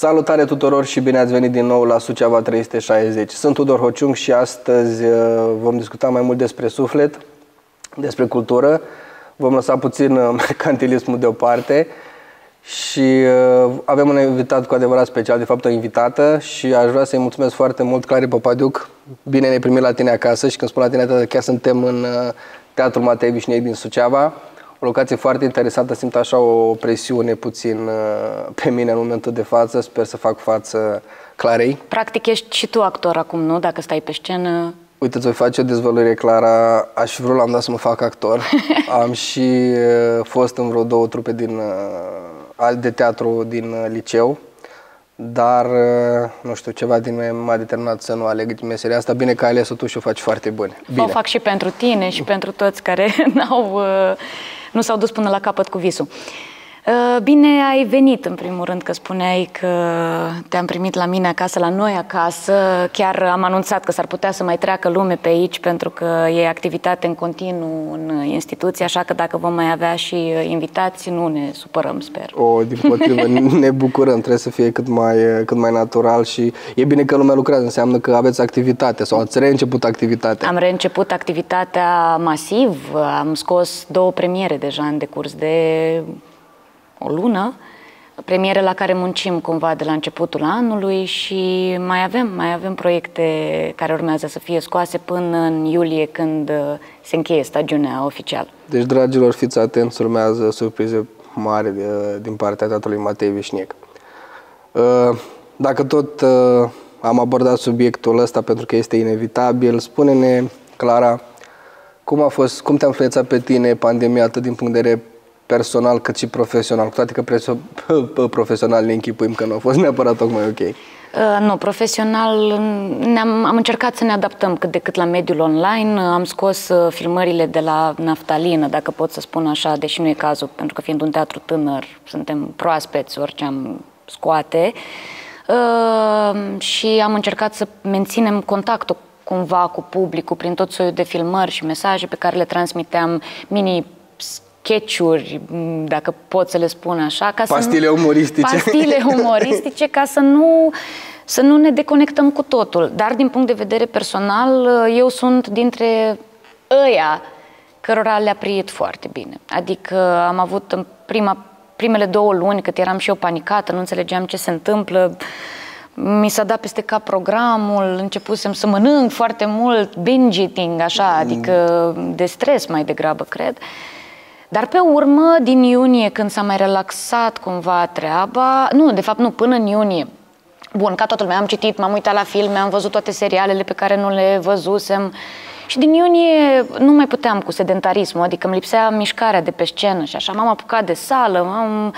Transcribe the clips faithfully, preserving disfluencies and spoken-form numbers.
Salutare tuturor și bine ați venit din nou la Suceava trei sute șaizeci. Sunt Tudor Hociung și astăzi vom discuta mai mult despre suflet, despre cultură. Vom lăsa puțin mercantilismul deoparte și avem un invitat cu adevărat special, de fapt o invitată, și aș vrea să-i mulțumesc foarte mult, Clarii Popadiuc. Bine ne-ai primit la tine acasă și când spun la tine acasă, chiar suntem în Teatrul Matei Vișniec din Suceava. O locație foarte interesantă, simt așa o presiune puțin pe mine în momentul de față, sper să fac față Clarei. Practic ești și tu actor acum, nu? Dacă stai pe scenă. Uite, îți voi face o dezvăluire, Clara. Aș fi vrut la un dat să mă fac actor. Am și fost în vreo două trupe din, de teatru din liceu, dar, nu știu, ceva din mine m-a determinat să nu aleg meseria asta. Bine că ai ales-o tu și o faci foarte bine. Bine. O fac și pentru tine și pentru toți care n-au, nu s-au dus până la capăt cu visul. Bine ai venit, în primul rând, că spuneai că te-am primit la mine acasă, la noi acasă. Chiar am anunțat că s-ar putea să mai treacă lume pe aici, pentru că e activitate în continuu în instituție, așa că dacă vom mai avea și invitați, nu ne supărăm, sper. O, din potrivă, ne bucurăm, trebuie să fie cât mai, cât mai natural și e bine că lumea lucrează, înseamnă că aveți activitate sau ați reînceput activitatea. Am reînceput activitatea masiv, am scos două premiere deja în decurs de o lună, premiere la care muncim cumva de la începutul anului și mai avem, mai avem proiecte care urmează să fie scoase până în iulie, când se încheie stagiunea oficială. Deci, dragilor, fiți atenți, urmează surprize mari din partea Teatrului Matei Vișniec. Dacă tot am abordat subiectul ăsta, pentru că este inevitabil, spune-ne, Clara, cum a fost, cum te-a influențat pe tine pandemia atât din punct de vedere personal cât și profesional, cu toate că preso, profesional ne închipuim că nu a fost neapărat tocmai ok. Uh, nu, profesional am am încercat să ne adaptăm cât de cât la mediul online, am scos uh, filmările de la naftalină, dacă pot să spun așa, deși nu e cazul, pentru că fiind un teatru tânăr, suntem proaspeți, orice am scoate, uh, și am încercat să menținem contactul cumva cu publicul prin tot soiul de filmări și mesaje pe care le transmiteam, mini sketch-uri, dacă pot să le spun așa. Ca pastile să nu, umoristice. Pastile umoristice, ca să nu, să nu ne deconectăm cu totul. Dar din punct de vedere personal, eu sunt dintre ăia cărora le-a priit foarte bine. Adică am avut în prima, primele două luni, cât eram și eu panicată, nu înțelegeam ce se întâmplă, mi s-a dat peste cap programul, începusem să mănânc foarte mult, binge eating, așa, adică de stres mai degrabă, cred. Dar pe urmă, din iunie, când s-a mai relaxat cumva treaba, nu, de fapt nu, până în iunie, bun, ca toată lumea, am citit, m-am uitat la filme, am văzut toate serialele pe care nu le văzusem și din iunie nu mai puteam cu sedentarismul, adică îmi lipsea mișcarea de pe scenă și așa, m-am apucat de sală, m-am...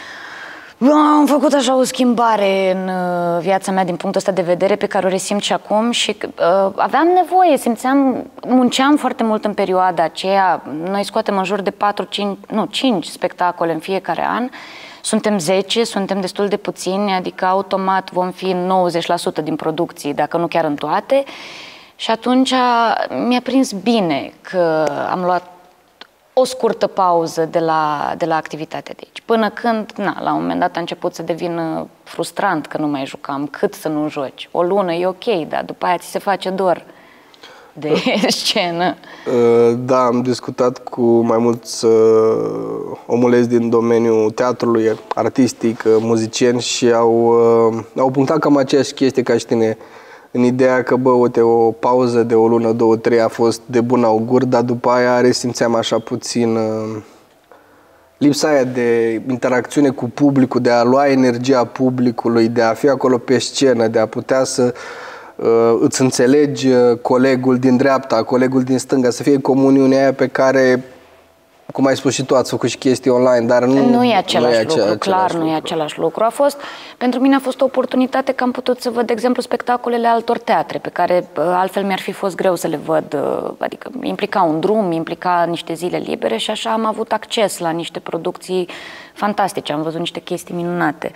Am făcut așa o schimbare în viața mea din punctul ăsta de vedere pe care o resimt și acum și uh, aveam nevoie, simțeam, munceam foarte mult în perioada aceea. Noi scoatem în jur de patru, cinci, nu, cinci spectacole în fiecare an. Suntem zece, suntem destul de puțini, adică automat vom fi în nouăzeci la sută din producții, dacă nu chiar în toate. Și atunci mi-a prins bine că am luat o scurtă pauză de la, de la activitatea de aici. Până când, na, la un moment dat a început să devină frustrant că nu mai jucam, cât să nu joci. O lună e ok, dar după aia ți se face dor de scenă. Da, am discutat cu mai mulți omuleți din domeniul teatrului, artistic, muzicieni și au, au punctat cam aceeași chestie ca și tine, în ideea că, bă, uite, o pauză de o lună, două, trei a fost de bun augur, dar după aia resimțeam așa puțin uh, lipsa aia de interacțiune cu publicul, de a lua energia publicului, de a fi acolo pe scenă, de a putea să uh, îți înțelegi colegul din dreapta, colegul din stânga, să fie comuniunea aia pe care, cum ai spus și tu, ați făcut și chestii online, dar nu, nu e același nu e lucru, același clar lucru. nu e același lucru. A fost, pentru mine a fost o oportunitate că am putut să văd, de exemplu, spectacolele altor teatre, pe care altfel mi-ar fi fost greu să le văd, adică implica un drum, implica niște zile libere și așa am avut acces la niște producții fantastice, am văzut niște chestii minunate.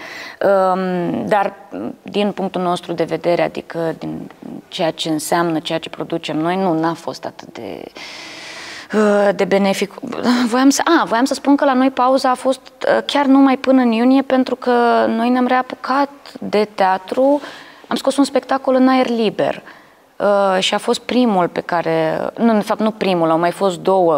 Dar din punctul nostru de vedere, adică din ceea ce înseamnă, ceea ce producem noi, nu, n-a fost atât de de benefic. Voiam să, a, voiam să spun că la noi pauza a fost chiar numai până în iunie, pentru că noi ne-am reapucat de teatru, am scos un spectacol în aer liber uh, și a fost primul pe care, nu, în fapt nu primul, au mai fost două,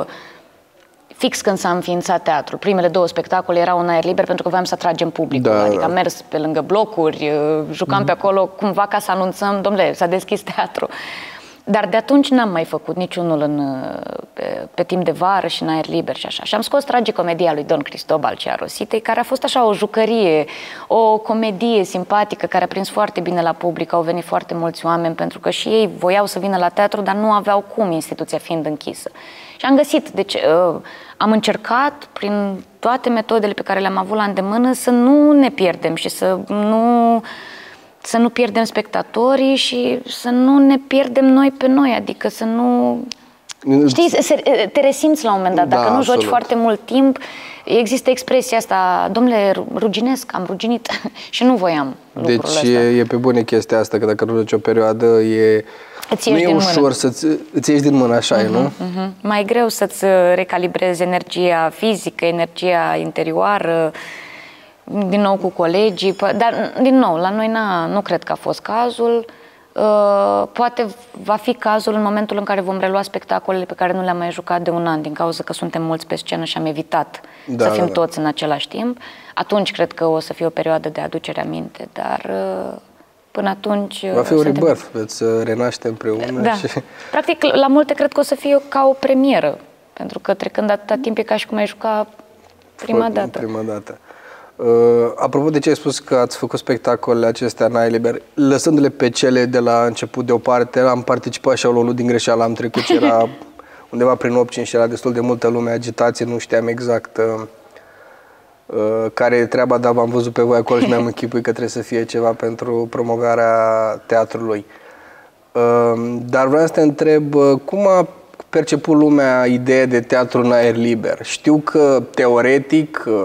fix când s-a înființat teatrul. Primele două spectacole erau în aer liber pentru că voiam să atragem publicul, da, adică am mers pe lângă blocuri, jucam mm-hmm. pe acolo cumva ca să anunțăm, domnule, s-a deschis teatru. Dar de atunci n-am mai făcut niciunul în, pe, pe timp de vară și în aer liber și așa. Și am scos tragicomedia lui Don Cristobal Cea Rositei, care a fost așa o jucărie, o comedie simpatică care a prins foarte bine la public. Au venit foarte mulți oameni pentru că și ei voiau să vină la teatru, dar nu aveau cum, instituția fiind închisă. Și am găsit, deci uh, am încercat prin toate metodele pe care le-am avut la îndemână să nu ne pierdem și să nu... să nu pierdem spectatorii și să nu ne pierdem noi pe noi, adică să nu... Știi, te resimți la un moment dat, dacă da, nu absolut. Joci foarte mult timp, există expresia asta, domnule, ruginesc, am ruginit și nu voiam lucrul Deci ăsta. e, e pe bune chestia asta, că dacă nu joci o perioadă, e... Îți nu ieși e din ușor mână. să-ți îți ieși din mână, așa uh-huh, e, nu? Uh-huh. Mai greu să-ți recalibrezi energia fizică, energia interioară, din nou cu colegii, dar din nou, la noi n-a, nu cred că a fost cazul. Uh, poate va fi cazul în momentul în care vom relua spectacolele pe care nu le-am mai jucat de un an, din cauza că suntem mulți pe scenă și am evitat da, să fim da, toți da. în același timp. Atunci cred că o să fie o perioadă de aducere aminte, dar uh, până atunci... Va fi un rebirth, veți renaște împreună. Da. Și... Practic, la multe cred că o să fie ca o premieră, pentru că trecând atâta timp e ca și cum ai juca prima dată. Prima dată. Uh, apropo de ce ai spus că ați făcut spectacolele acestea în aer liber, lăsându-le pe cele de la început deoparte, am participat și au luat din greșeală, am trecut și era undeva prin opt cinci și era destul de multă lume, agitație, nu știam exact uh, uh, care e treaba, dar v-am văzut pe voi acolo și mi-am închipuit că trebuie să fie ceva pentru promovarea teatrului. Uh, dar vreau să te întreb, uh, cum a perceput lumea ideea de teatru în aer liber? Știu că teoretic uh,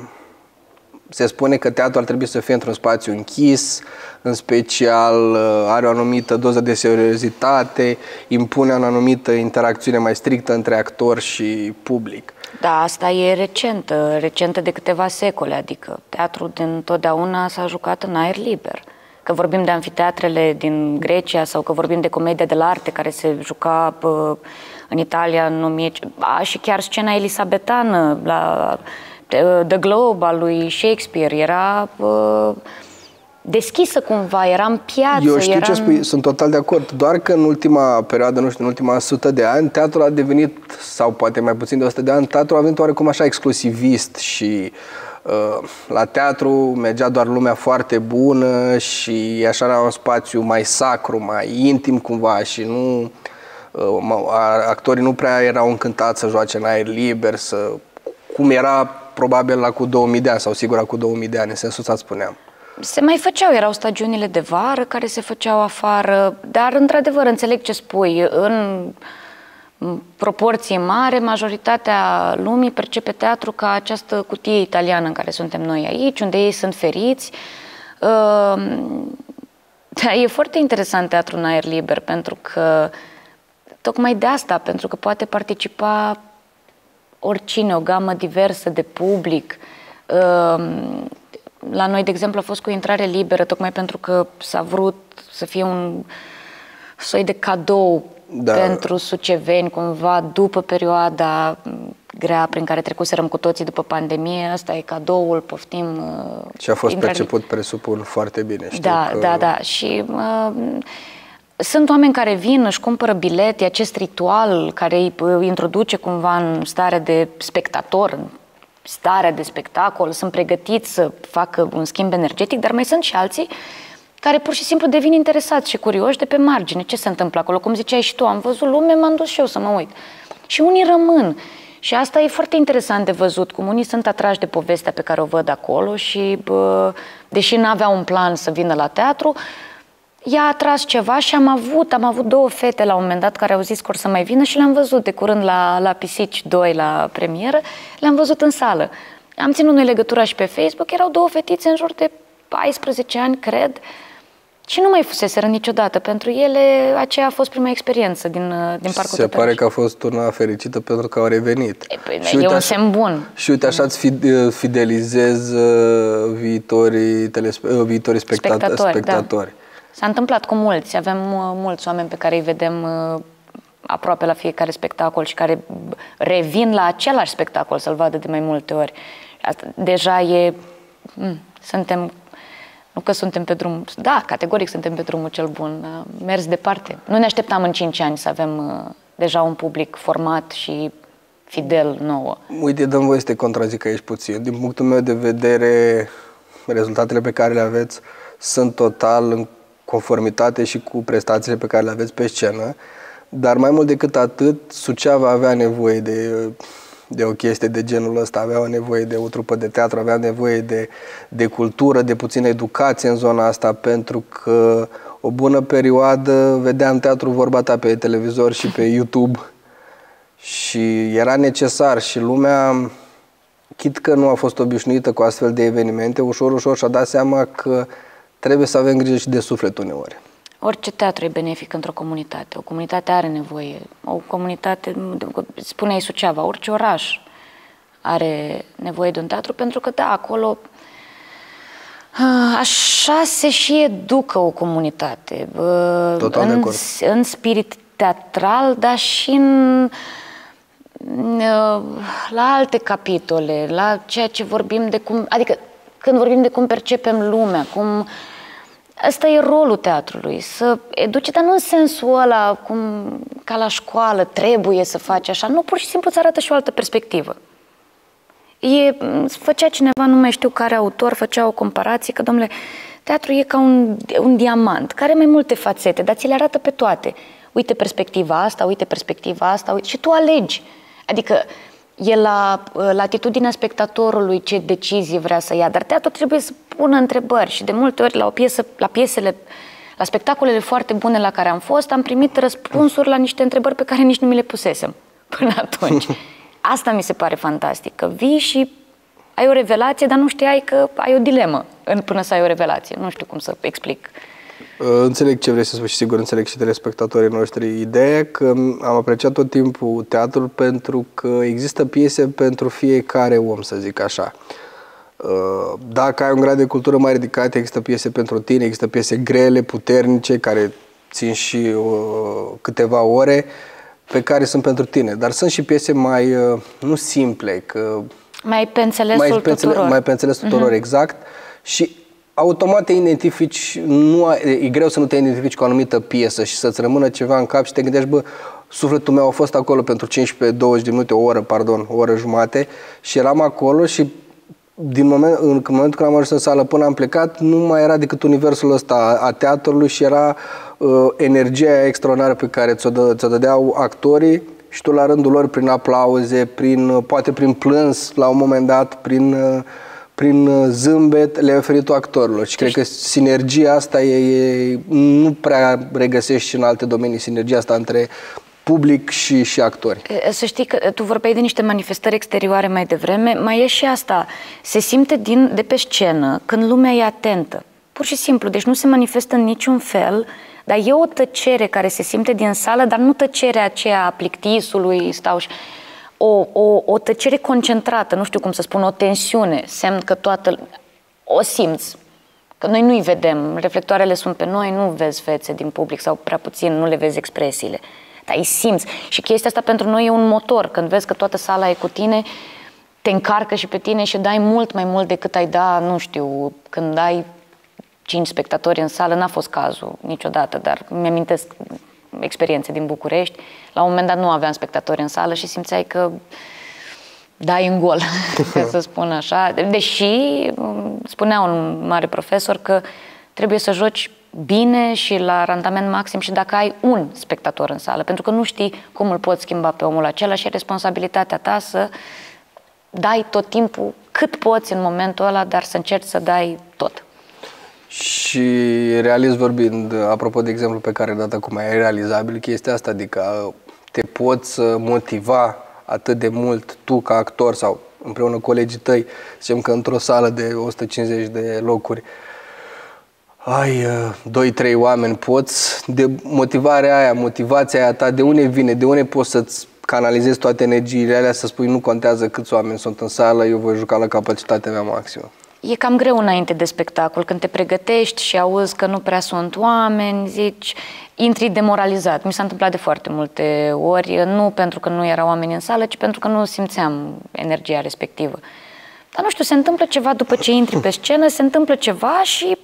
se spune că teatrul ar trebui să fie într-un spațiu închis, în special are o anumită doză de seriozitate, impune o anumită interacțiune mai strictă între actor și public. Da, asta e recentă, recentă de câteva secole, adică teatrul din totdeauna s-a jucat în aer liber. Că vorbim de anfiteatrele din Grecia sau că vorbim de comedia de arte care se juca pă, în Italia în o mie... A, și chiar scena elisabetană la... The Globe al lui Shakespeare era uh, deschisă cumva, era în piață. Eu știu era ce spui, sunt total de acord, doar că în ultima perioadă, nu știu, în ultima sută de ani, teatrul a devenit, sau poate mai puțin de o sută de ani, teatrul a devenit oarecum așa exclusivist și uh, la teatru mergea doar lumea foarte bună și așa era un spațiu mai sacru, mai intim cumva și nu... Uh, actorii nu prea erau încântați să joace în aer liber, să... cum era probabil la cu două mii de ani, sau sigur cu două mii de ani, în sensul ăsta spuneam. Se mai făceau, erau stagiunile de vară care se făceau afară, dar într-adevăr înțeleg ce spui, în proporție mare, majoritatea lumii percepe teatru ca această cutie italiană în care suntem noi aici, unde ei sunt feriți. E foarte interesant teatru în aer liber, pentru că tocmai de asta, pentru că poate participa oricine, o gamă diversă de public. La noi, de exemplu, a fost cu intrare liberă, tocmai pentru că s-a vrut să fie un soi de cadou da. pentru suceveni, cumva, după perioada grea prin care trecuserăm cu toții după pandemie. Asta e cadoul, poftim. Și a fost intrare... perceput, presupun, foarte bine. Știu da, că... da, da. Și... Uh, Sunt oameni care vin, își cumpără bilete, acest ritual care îi introduce cumva în stare de spectator, în starea de spectacol, sunt pregătiți să facă un schimb energetic, dar mai sunt și alții care pur și simplu devin interesați și curioși de pe margine. Ce se întâmplă acolo? Cum ziceai și tu, am văzut lume, m-am dus și eu să mă uit. Și unii rămân. Și asta e foarte interesant de văzut, cum unii sunt atrași de povestea pe care o văd acolo și, bă, deși n-aveau un plan să vină la teatru, i-a atras ceva și am avut, am avut două fete la un moment dat care au zis că or să mai vină și le-am văzut de curând la, la Pisici doi, la premieră, le-am văzut în sală. Am ținut noi legătura și pe Facebook, erau două fetițe în jur de paisprezece ani, cred, și nu mai fuseseră niciodată. Pentru ele aceea a fost prima experiență din, din Parcul Se pare că a fost una fericită pentru că au revenit. E, păi, și e un semn bun. Și uite, așa îți fidelizez viitorii, telespe, viitorii spectatori. spectatori. spectatori. Da. S-a întâmplat cu mulți. Avem mulți oameni pe care îi vedem aproape la fiecare spectacol și care revin la același spectacol să-l vadă de mai multe ori. Asta, deja e... Suntem... Nu că suntem pe drum... Da, categoric suntem pe drumul cel bun. Mers departe. Nu ne așteptam în cinci ani să avem uh, deja un public format și fidel nouă. Uite, dăm voie să te contrazic aici puțin. Din punctul meu de vedere, rezultatele pe care le aveți sunt total în conformitate și cu prestațiile pe care le aveți pe scenă, dar mai mult decât atât, Suceava avea nevoie de... de o chestie de genul ăsta, aveau nevoie de o trupă de teatru, avea nevoie de, de cultură, de puțină educație în zona asta, pentru că o bună perioadă vedeam teatru vorba ta pe televizor și pe YouTube și era necesar și lumea, chit că nu a fost obișnuită cu astfel de evenimente, ușor, ușor și-a dat seama că trebuie să avem grijă și de suflet uneori. Orice teatru e benefic într-o comunitate. O comunitate are nevoie. O comunitate, spuneai Suceava, orice oraș are nevoie de un teatru, pentru că, da, acolo așa se și educă o comunitate. Total de acord. În, în spirit teatral, dar și în, la alte capitole, la ceea ce vorbim de cum... Adică, când vorbim de cum percepem lumea, cum... Ăsta e rolul teatrului, să educe, dar nu în sensul ăla, cum, ca la școală, trebuie să faci așa. Nu, pur și simplu îți arată și o altă perspectivă. E, făcea cineva, nu mai știu care autor, făcea o comparație, că, domnule, teatrul e ca un, un diamant, care are mai multe fațete, dar ți le arată pe toate. Uite perspectiva asta, uite perspectiva asta, uite, și tu alegi. Adică e la latitudinea spectatorului ce decizie vrea să ia, dar teatrul trebuie să pună întrebări și de multe ori la o piesă, la piesele, la spectacolele foarte bune la care am fost, am primit răspunsuri la niște întrebări pe care nici nu mi le pusesem până atunci. Asta mi se pare fantastic, că vii și ai o revelație, dar nu știai că ai o dilemă până să ai o revelație. Nu știu cum să explic. Înțeleg ce vrei să spui și sigur înțeleg și telespectatorii noștri. Ideea că am apreciat tot timpul teatrul pentru că există piese pentru fiecare om, să zic așa. Dacă ai un grad de cultură mai ridicat, există piese pentru tine, există piese grele, puternice, care țin și uh, câteva ore, pe care sunt pentru tine. Dar sunt și piese mai, uh, nu simple, că... Mai pe înțelesul mai pe înțele tuturor. Mai pe înțelesul tuturor, uh-huh. Exact. Și automat te identifici, nu ai, e greu să nu te identifici cu o anumită piesă și să-ți rămână ceva în cap și te gândești, bă, sufletul meu a fost acolo pentru cincisprezece douăzeci de minute, o oră, pardon, o oră jumate și eram acolo și din moment, în momentul când am ajuns în sală până am plecat, nu mai era decât universul ăsta a, a teatrului și era uh, energia extraordinară pe care ți-o, dă, ți-o dădeau actorii și tu la rândul lor prin aplauze, prin, poate prin plâns la un moment dat, prin... Uh, prin zâmbet le-ai oferit actorilor și cred că sinergia asta e, e, nu prea regăsești și în alte domenii, sinergia asta între public și, și actori. Să știi că tu vorbeai de niște manifestări exterioare mai devreme, mai e și asta, se simte din, de pe scenă când lumea e atentă, pur și simplu, deci nu se manifestă în niciun fel, dar e o tăcere care se simte din sală, dar nu tăcerea aceea a plictisului, stau și... O, o, o tăcere concentrată, nu știu cum să spun, o tensiune, semn că toată... O simți. Că noi nu-i vedem, reflectoarele sunt pe noi, nu vezi fețe din public sau prea puțin, nu le vezi expresiile. Dar îi simți. Și chestia asta pentru noi e un motor. Când vezi că toată sala e cu tine, te încarcă și pe tine și dai mult mai mult decât ai da, nu știu, când ai cinci spectatori în sală, n-a fost cazul niciodată, dar mi-amintesc experiențe din București. La un moment dat nu aveam spectatori în sală și simțeai că dai în gol, ca să spun așa. Deși spunea un mare profesor că trebuie să joci bine și la randament maxim și dacă ai un spectator în sală, pentru că nu știi cum îl poți schimba pe omul acela și e responsabilitatea ta să dai tot timpul cât poți în momentul ăla, dar să încerci să dai tot. Și realist vorbind, apropo de exemplu pe care data acum e realizabil chestia asta, adică te poți motiva atât de mult tu ca actor sau împreună cu colegii tăi, zicem că într-o sală de o sută cincizeci de locuri ai doi trei oameni, poți, de motivarea aia, motivația aia ta, de unde vine, de unde poți să-ți canalizezi toate energiile alea, să spui nu contează câți oameni sunt în sală, eu voi juca la capacitatea mea maximă. E cam greu înainte de spectacol, când te pregătești și auzi că nu prea sunt oameni, zici, intri demoralizat. Mi s-a întâmplat de foarte multe ori, nu pentru că nu erau oameni în sală, ci pentru că nu simțeam energia respectivă. Dar nu știu, se întâmplă ceva după ce intri pe scenă, se întâmplă ceva și,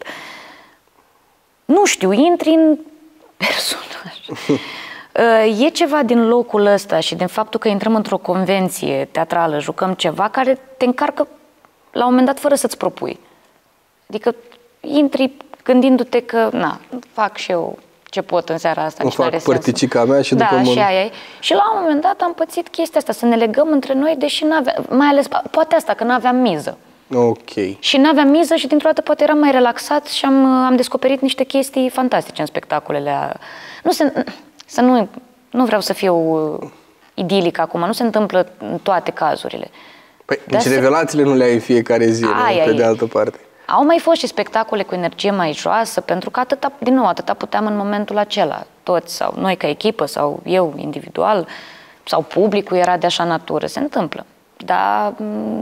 nu știu, intri în personaj. E ceva din locul ăsta și din faptul că intrăm într-o convenție teatrală, jucăm ceva care te încarcă la un moment dat fără să-ți propui. Adică intri gândindu-te că, na, fac și eu ce pot în seara asta. Nu fac părticica mea și după da, mă... și aia e. Și la un moment dat am pățit chestia asta, să ne legăm între noi, deși n-aveam, mai ales, poate asta, că n-aveam miză. Ok. Și n-aveam miză și dintr-o dată poate eram mai relaxat și am, am descoperit niște chestii fantastice în spectacolele. Nu se, să nu, nu vreau să fiu idilic acum, nu se întâmplă în toate cazurile. Păi, nici se... revelațiile nu le ai în fiecare zi, Aia pe e. de altă parte. Au mai fost și spectacole cu energie mai joasă, pentru că atâta, din nou, atâta puteam în momentul acela. Toți, sau noi ca echipă, sau eu individual, sau publicul era de așa natură. Se întâmplă. Dar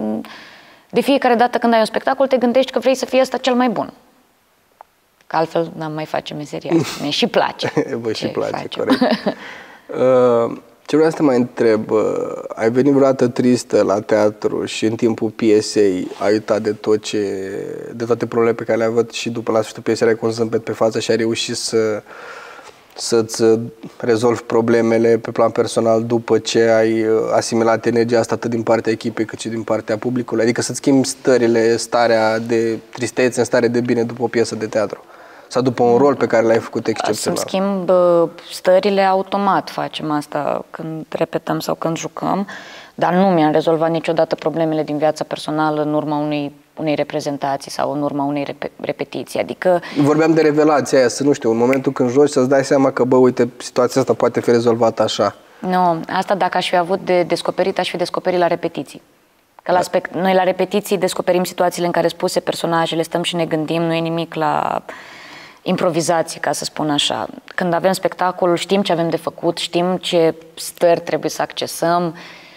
de fiecare dată când ai un spectacol, te gândești că vrei să fie ăsta cel mai bun. Că altfel n-am mai face meseria. Mi și place. Vă și place, facem. Corect. uh... Ce vreau să te mai întreb, ai venit vreodată tristă la teatru și în timpul piesei ai uitat de tot ce, de toate problemele pe care le-ai avut și după la sfârșitul piesei ai cu un zâmbet pe față și ai reușit să, să-ți rezolvi problemele pe plan personal după ce ai asimilat energia asta atât din partea echipei cât și din partea publicului? Adică să-ți schimbi stările, starea de tristețe în stare de bine după o piesă de teatru? Sau după un rol pe care l-ai făcut excepțional? Să-mi schimb stările automat, facem asta când repetăm sau când jucăm, dar nu mi-am rezolvat niciodată problemele din viața personală în urma unei, unei reprezentații sau în urma unei rep repetiții. Adică... Vorbeam de revelația aia, să nu știu, în momentul când joci să-ți dai seama că, bă, uite, situația asta poate fi rezolvată așa. Nu, asta dacă aș fi avut de descoperit, aș fi descoperit la repetiții. Că la spect... Noi la repetiții descoperim situațiile în care spuse personajele, stăm și ne gândim, nu e nimic la... improvizații, ca să spun așa. Când avem spectacolul, știm ce avem de făcut, știm ce stări trebuie să accesăm.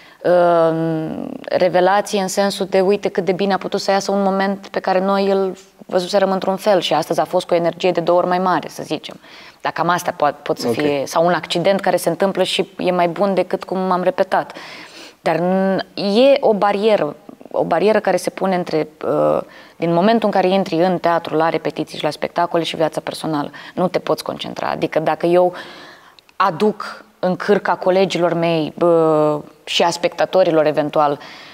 Revelație în sensul de uite cât de bine a putut să iasă un moment pe care noi îl văzuserăm într-un fel și astăzi a fost cu o energie de două ori mai mare, să zicem. Dar cam astea pot, pot să okay. fie, sau un accident care se întâmplă și e mai bun decât cum am repetat. Dar e o barieră, o barieră care se pune între, uh, din momentul în care intri în teatru, la repetiții și la spectacole și viața personală. Nu te poți concentra. Adică dacă eu aduc în cârca colegilor mei uh, și a spectatorilor eventual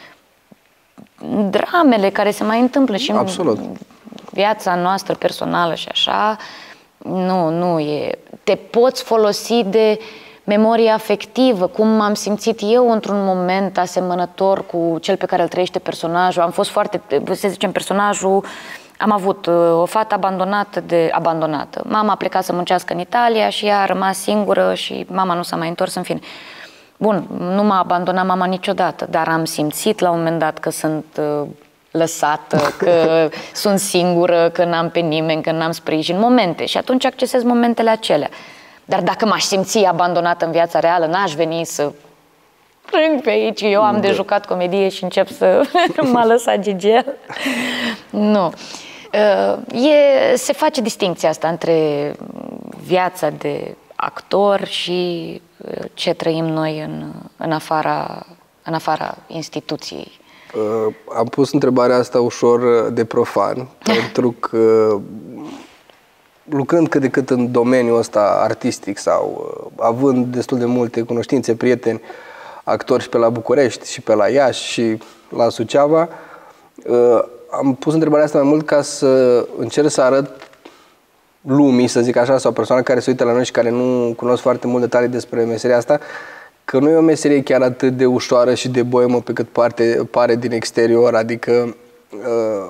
dramele care se mai întâmplă și Absolut. în viața noastră personală și așa, nu, nu e. Te poți folosi de memoria afectivă, cum m-am simțit eu într-un moment asemănător cu cel pe care îl trăiește personajul. Am fost foarte, să zicem, personajul, am avut o fată abandonată, de, abandonată. Mama a plecat să muncească în Italia și ea a rămas singură și mama nu s-a mai întors, în fine. Bun, nu m-a abandonat mama niciodată, dar am simțit la un moment dat că sunt uh, lăsată, că sunt singură, că n-am pe nimeni, că n-am sprijin, momente. Și atunci accesez momentele acelea. Dar dacă m-aș simți abandonată în viața reală, n-aș veni să plâng pe aici. Eu am de jucat comedie și încep să m-a lăsat Gigel. Nu. E, se face distincția asta între viața de actor și ce trăim noi în, în, afara, în afara instituției. Uh, am pus întrebarea asta ușor de profan, pentru că lucrând cât de cât în domeniul ăsta artistic sau uh, având destul de multe cunoștințe, prieteni, actori și pe la București și pe la Iași și la Suceava, uh, am pus întrebarea asta mai mult ca să încerc să arăt lumii, să zic așa, sau persoane care se uită la noi și care nu cunosc foarte mult detalii despre meseria asta, că nu e o meserie chiar atât de ușoară și de boemă pe cât parte, pare din exterior. Adică uh,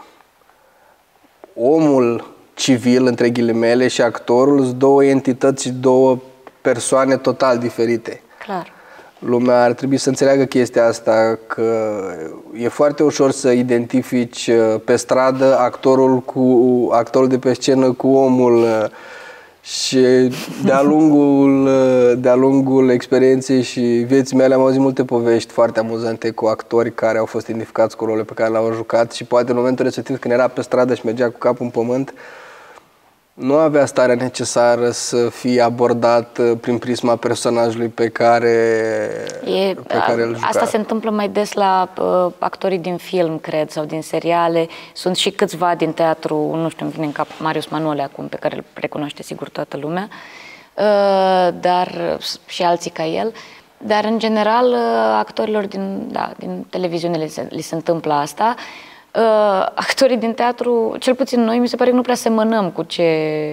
omul civil, între ghilimele, și actorul sunt două entități și două persoane total diferite. Clar. lumea ar trebui să înțeleagă chestia asta, că e foarte ușor să identifici pe stradă actorul, cu, actorul de pe scenă cu omul și de-a lungul, de-a lungul experienței și vieții mele am auzit multe povești foarte amuzante cu actori care au fost identificați cu rolurile pe care le-au jucat și poate în momentul respectiv când era pe stradă și mergea cu capul în pământ, nu avea starea necesară să fie abordat prin prisma personajului pe care, e, pe care îl juca. Asta se întâmplă mai des la uh, actorii din film, cred, sau din seriale. Sunt și câțiva din teatru, nu știu, îmi vine în cap Marius Manole acum, pe care îl recunoaște sigur toată lumea, uh, dar și alții ca el. Dar, în general, uh, actorilor din, da, din televiziune li se, li se întâmplă asta. Uh, actorii din teatru, cel puțin noi, mi se pare că nu prea semănăm cu ce...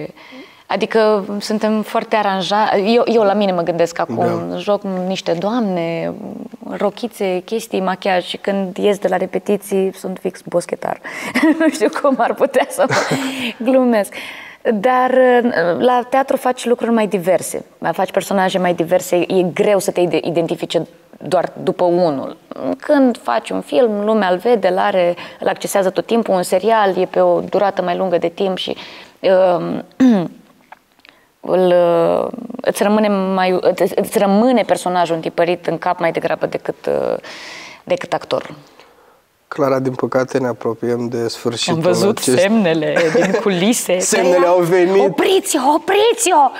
Adică suntem foarte aranjați. Eu, eu la mine mă gândesc acum, da. Joc niște doamne, rochițe, chestii, machiaj și când ies de la repetiții sunt fix boschetar. Nu știu cum ar putea să mă glumesc. Dar la teatru faci lucruri mai diverse, faci personaje mai diverse, e greu să te identifice doar după unul. Când faci un film, lumea îl vede, îl are, îl accesează tot timpul, un serial e pe o durată mai lungă de timp și uh, îl, îți, rămâne mai, îți, îți rămâne personajul întipărit în cap mai degrabă decât, uh, decât actorul. Clara, din păcate ne apropiem de sfârșitul. Am văzut acest... semnele din culise. Semnele au venit. Opriți-o, opriți-o!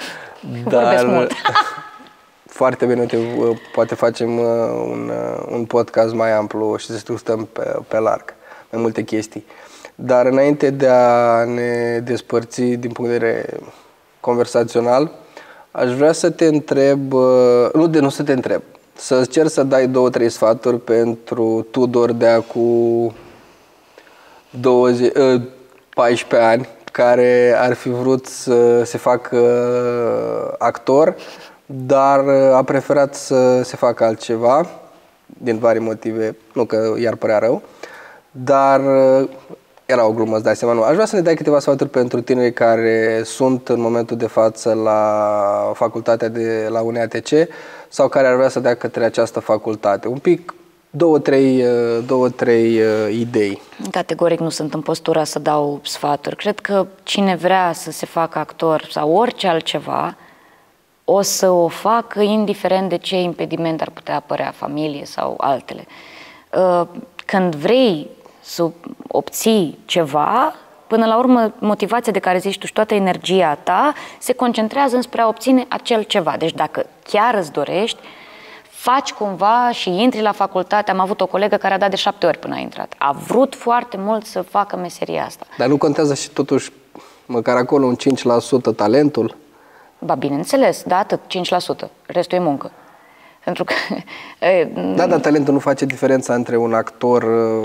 Dar foarte bine, uite, poate facem un, un podcast mai amplu și să stăm pe, pe larg, mai multe chestii. Dar înainte de a ne despărți din punct de vedere conversațional, aș vrea să te întreb, nu de nu să te întreb, să-ți cer să dai două, trei sfaturi pentru Tudor de acum douăzeci, paisprezece ani, care ar fi vrut să se facă actor, dar a preferat să se facă altceva, din vari motive, nu că i-ar părea rău, dar era o glumă, îți dai seama, nu. Aș vrea să ne dai câteva sfaturi pentru tinerii care sunt în momentul de față la facultatea de la U N A T C sau care ar vrea să dea către această facultate. Un pic, două, trei, două, trei idei. Categoric nu sunt în postura să dau sfaturi. Cred că cine vrea să se facă actor sau orice altceva, o să o facă indiferent de ce impediment ar putea apărea, familie sau altele. Când vrei să obții ceva, până la urmă motivația de care zici tu și toată energia ta se concentrează înspre a obține acel ceva. Deci dacă chiar îți dorești, faci cumva și intri la facultate. Am avut o colegă care a dat de șapte ori până a intrat. A vrut foarte mult să facă meseria asta. Dar nu contează și totuși măcar acolo un cinci la sută talentul? Ba, bineînțeles, da, atât, cinci la sută. Restul e muncă. Pentru că... Da, dar talentul nu face diferența între un actor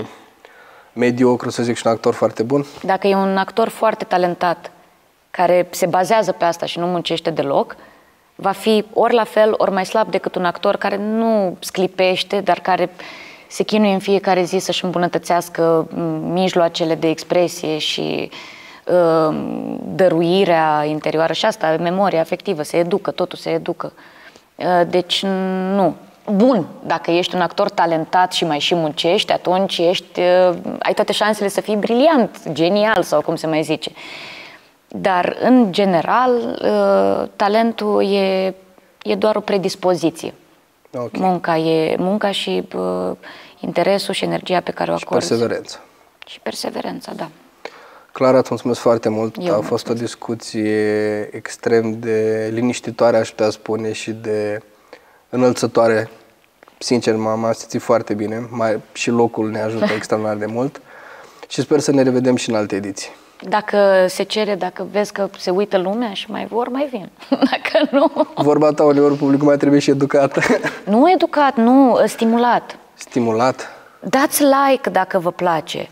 mediocru, să zic, și un actor foarte bun? Dacă e un actor foarte talentat, care se bazează pe asta și nu muncește deloc, va fi ori la fel, ori mai slab decât un actor care nu sclipește, dar care se chinuie în fiecare zi să-și îmbunătățească mijloacele de expresie și uh, dăruirea interioară. Și asta, memoria afectivă, se educă, totul se educă. Uh, deci, nu. Bun, dacă ești un actor talentat și mai și muncești, atunci ești, uh, ai toate șansele să fii briliant, genial sau cum se mai zice. Dar, în general, uh, talentul e, e doar o predispoziție. Okay. Munca, e, munca și uh, interesul și energia pe care o acorzi. Și perseverența. Și perseverența, da. Clara, îți mulțumesc foarte mult. Eu A mulțumesc. fost o discuție extrem de liniștitoare, aș putea spune, și de înălțătoare. Sincer, m-am simțit foarte bine. Mai, și locul ne ajută extraordinar de mult. Și sper să ne revedem și în alte ediții. Dacă se cere, dacă vezi că se uită lumea și mai vor, mai vin. Dacă nu... Vorba ta, uneori publicul mai trebuie și educat. Nu educat, nu, stimulat. Stimulat? Dați like dacă vă place.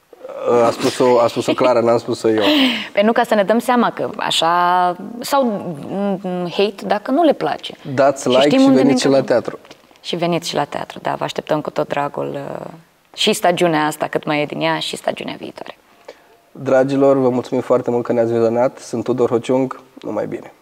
A spus-o, a spus-o Clara, n-am spus-o eu. Păi nu, ca să ne dăm seama că așa... Sau hate dacă nu le place. Dați like și, și veniți și la teatru. Și veniți și la teatru, da, vă așteptăm cu tot dragul. Și stagiunea asta, cât mai e din ea, și stagiunea viitoare. Dragilor, vă mulțumim foarte mult că ne-ați vizionat. Sunt Tudor Hociung, numai bine!